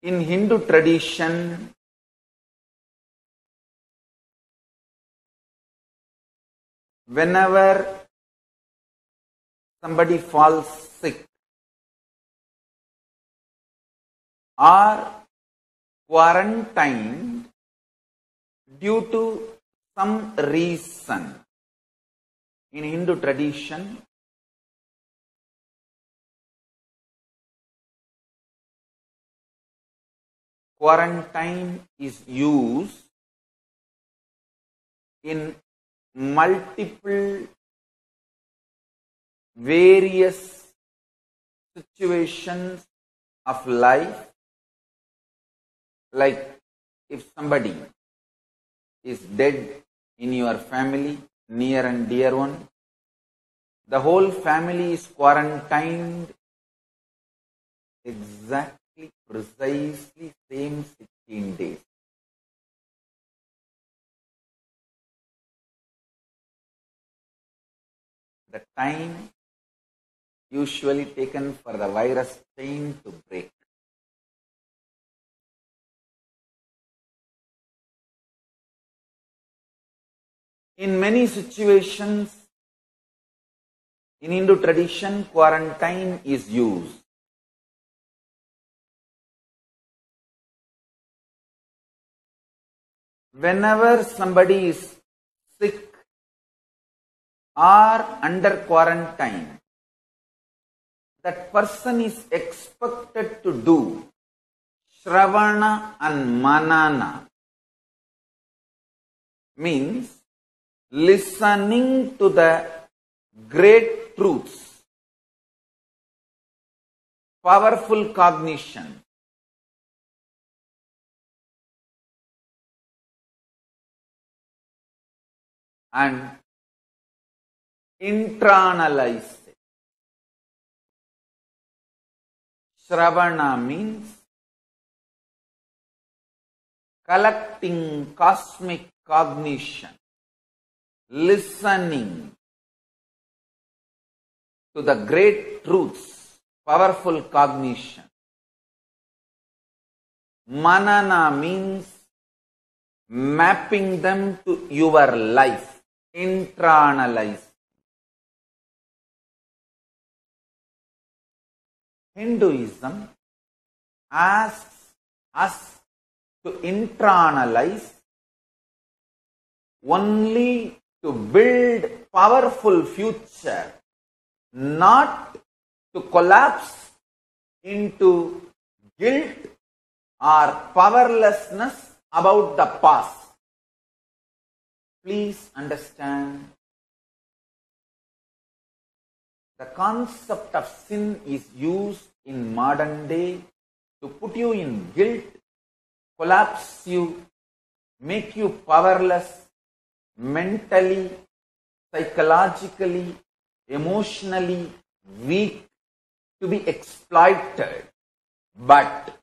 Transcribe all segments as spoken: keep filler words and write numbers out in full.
In Hindu tradition, whenever somebody falls sick or quarantined due to some reason, in Hindu tradition, quarantine is used in multiple various situations of life, like if somebody is dead in your family, near and dear one, the whole family is quarantined exactly, precisely same sixteen days. The time usually taken for the virus chain to break. In many situations, in Hindu tradition, quarantine is used. Whenever somebody is sick or under quarantine, that person is expected to do Shravana and Manana, means listening to the great truths, powerful cognition, and internalize it. Shravana means collecting cosmic cognition, listening to the great truths, powerful cognition. Manana means mapping them to your life, internalize. Hinduism asks us to internalize only to build powerful future, not to collapse into guilt or powerlessness about the past. Please understand, the concept of sin is used in modern day to put you in guilt, collapse you, make you powerless mentally, psychologically, emotionally weak, to be exploited. But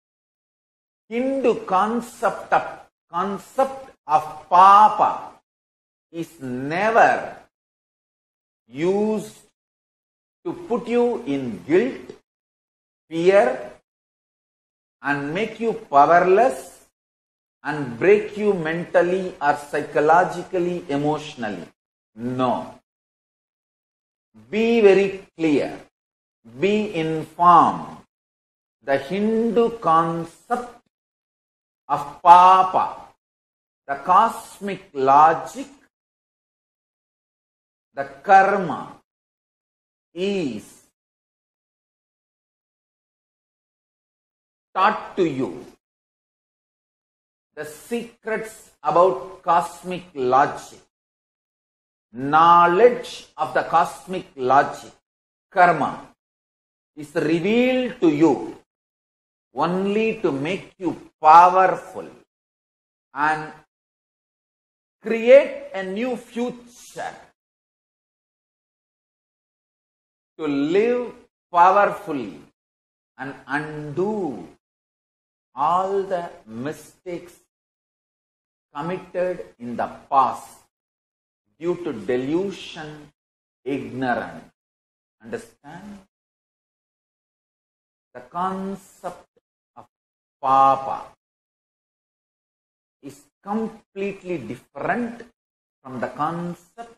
Hindu concept of concept of papa is never used to put you in guilt, fear, and make you powerless and break you mentally or psychologically, emotionally. No. Be very clear. Be informed. The Hindu concept of papa, the cosmic logic, the karma, is taught to you. The secrets about cosmic logic, knowledge of the cosmic logic, karma, is revealed to you only to make you powerful and create a new future, to live powerfully and undo all the mistakes committed in the past due to delusion, ignorance. Understand? The concept of papa is completely different from the concept